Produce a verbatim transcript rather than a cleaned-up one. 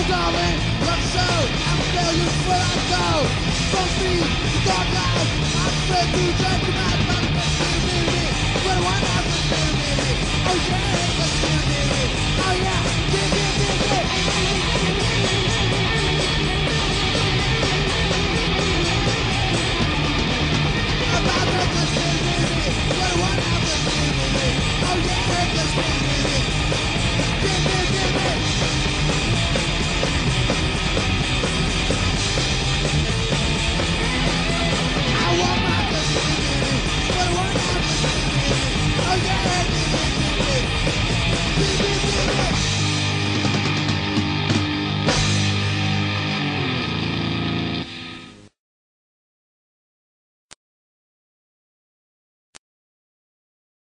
Darling, I'm so, I'm failures where I go. From me, to dark life, I'm afraid to judge you, my body, me, me, me. What do I know?